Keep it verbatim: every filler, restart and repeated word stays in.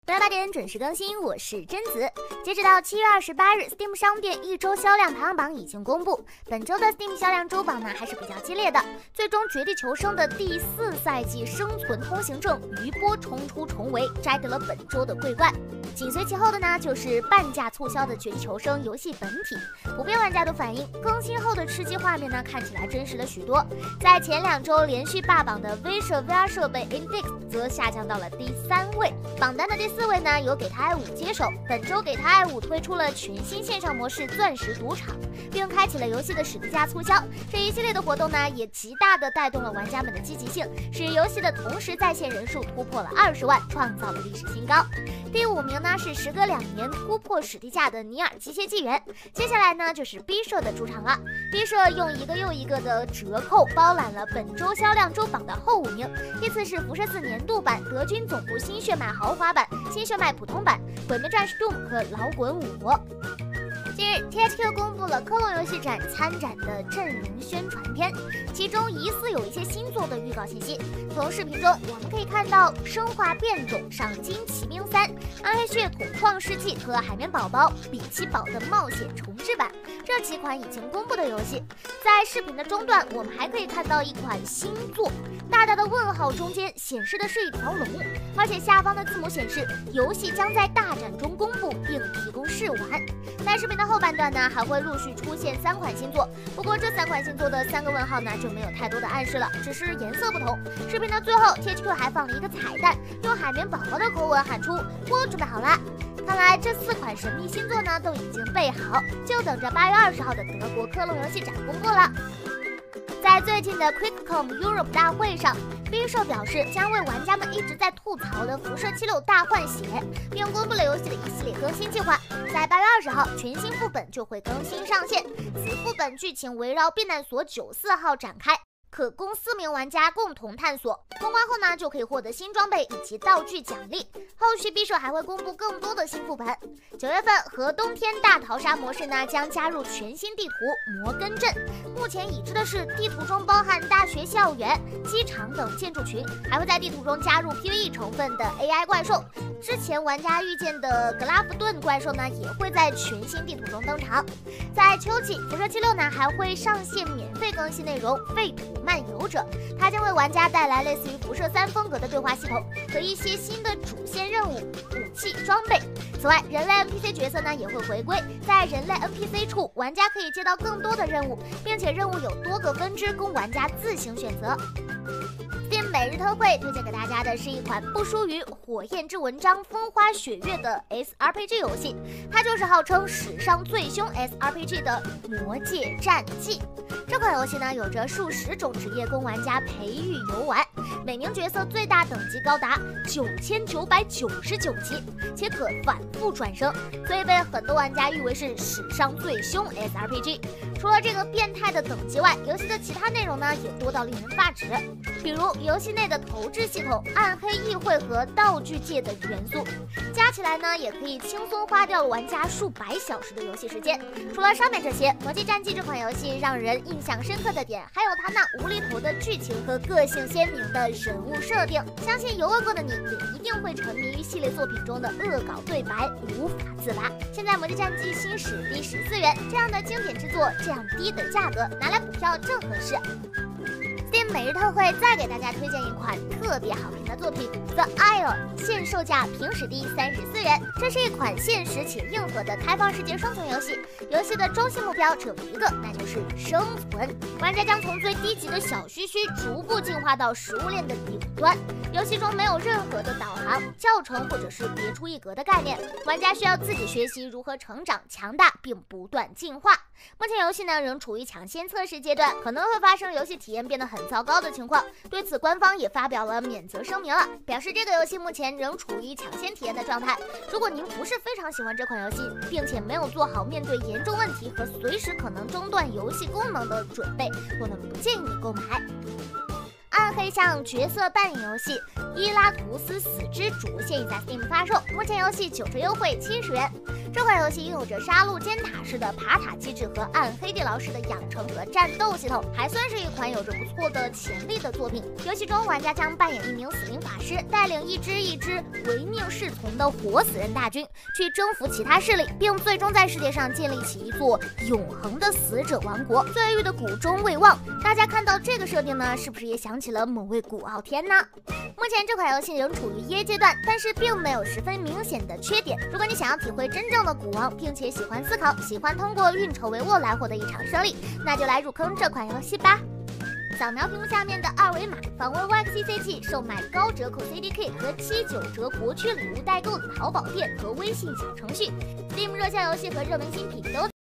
不到八点准时更新，我是贞子。截止到七月二十八日 ，Steam 商店一周销量排行榜已经公布。本周的 Steam 销量周榜呢还是比较激烈的，最终《绝地求生》的第四赛季生存通行证余波重出重围，摘得了本周的桂冠。紧随其后的呢就是半价促销的《绝地求生》游戏本体，普遍玩家都反映更新后的吃鸡画面呢看起来真实了许多。在前两周连续霸榜的威慑 V R 设备 Index 则下降到了第三位，榜单的第四位呢由给他爱五接手。本周给他爱五推出了全新线上模式钻石赌场，并开启了游戏的史迪价促销。这一系列的活动呢也极大的带动了玩家们的积极性，使游戏的同时在线人数突破了二十万，创造了历史新高。第五名呢是时隔两年突破史迪价的尼尔机械纪元。接下来呢就是 B 社的主场了。B 社用一个又一个的折扣包揽了本周销量周榜的后五名，依次是辐射四年度版、德军总部新血脉豪华版、新血脉普通版、毁灭战士 Doom 和老滚五。近日 T H Q 公布了科隆游戏展参展的阵容宣传片，其中疑似有一些新作的预告信息。从视频中我们可以看到生化变种赏金骑兵三、暗黑血统创世纪和海绵宝宝比奇堡的冒险重置版这几款已经公布的游戏。在视频的中段我们还可以看到一款新作，大大的问号中间显示的是一条龙，而且下方的字母显示游戏将在大展中公布并提供试玩。在视频的后半段呢还会陆续出现三款新作，不过这三款新作的三个问号呢就没有太多的暗示了，只是颜色不同。视频的最后 T H Q 还放了一个彩蛋，用海绵宝宝的口吻喊出我准备好了。看来这四款神秘新作呢都已经备好，就等着八月二十号的德国科隆游戏展公布了。在最近的 QuickCom Europe 大会上， B 社表示将为玩家们一直在吐槽的辐射七六大换血，并公布了游戏的一系列更新计划。在八月二十号，全新副本就会更新上线。此副本剧情围绕避难所九四号展开，可供四名玩家共同探索。通关后呢，就可以获得新装备以及道具奖励。后续 B 社还会公布更多的新副本。九月份和冬天大逃杀模式呢将加入全新地图摩根镇。目前已知的是，地图中包含大学校园、机场等建筑群，还会在地图中加入 P V E 成分的 A I 怪兽。之前玩家遇见的格拉夫顿怪兽呢，也会在全新地图中登场。在秋季，辐射七六呢还会上线免费更新内容《废土漫游者》，它将为玩家带来类似于辐射三风格的对话系统和一些新的主线任务、武器、装备。此外，人类 N P C 角色呢也会回归，在人类 N P C 处，玩家可以接到更多的任务，并且任务有多个分支供玩家自行选择。Steam 每日特惠推荐给大家的是一款不输于《火焰之纹章》《风花雪月》的 S R P G 游戏，它就是号称史上最凶 S R P G 的《魔界战记》。这款游戏呢有着数十种职业供玩家培育游玩，每名角色最大等级高达九千九百九十九级，且可反复转生，所以被很多玩家誉为是史上最凶 S R P G。除了这个变态的等级外，游戏的其他内容呢也多到令人发指，比如游戏内的投掷系统、暗黑议会和道具界的元素，加起来呢也可以轻松花掉玩家数百小时的游戏时间。除了上面这些，《魔界战记》这款游戏让人印象深刻的点，还有它那无厘头的剧情和个性鲜明的人物设定。相信游玩过的你也一定会沉迷于系列作品中的恶搞对白，无法自拔。现在《魔界战记》新史低十四元，这样的经典之作，这样低的价格拿来补票正合适。Steam 每日特惠再给大家推荐一款特别好评的作品 The Isle， 现售价平时低三十四元。这是一款现实且硬核的开放世界生存游戏，游戏的中心目标只有一个，那就是生存。玩家将从最低级的小须须逐步进化到食物链的顶端。游戏中没有任何的导航、教程或者是别出一格的概念，玩家需要自己学习如何成长强大并不断进化。目前游戏呢仍处于抢先测试阶段，可能会发生游戏体验变得很糟糕的情况。对此，官方也发表了免责声明了，表示这个游戏目前仍处于抢先体验的状态。如果您不是非常喜欢这款游戏，并且没有做好面对严重问题和随时可能中断游戏功能的准备，我们不建议你购买。暗黑向角色扮演游戏《伊拉图斯死之主》现已在 Steam 发售，目前游戏九折优惠七十元。 这款游戏拥有着杀戮尖塔式的爬塔机制和暗黑地牢式的养成和战斗系统，还算是一款有着不错的潜力的作品。游戏中，玩家将扮演一名死灵法师，带领一支一支唯命是从的活死人大军，去征服其他势力，并最终在世界上建立起一座永恒的死者王国。罪狱的谷中未忘，大家看到这个设定呢，是不是也想起了某位古傲天呢？目前这款游戏仍处于耶阶段，但是并没有十分明显的缺点。如果你想要体会真正的古王，并且喜欢思考，喜欢通过运筹帷幄来获得一场胜利，那就来入坑这款游戏吧。扫描屏幕下面的二维码，访问 Y X C C 器售卖高折扣 C D K 和七九折国区礼物代购的淘宝店和微信小程序 ，Steam 热销游戏和热门新品都。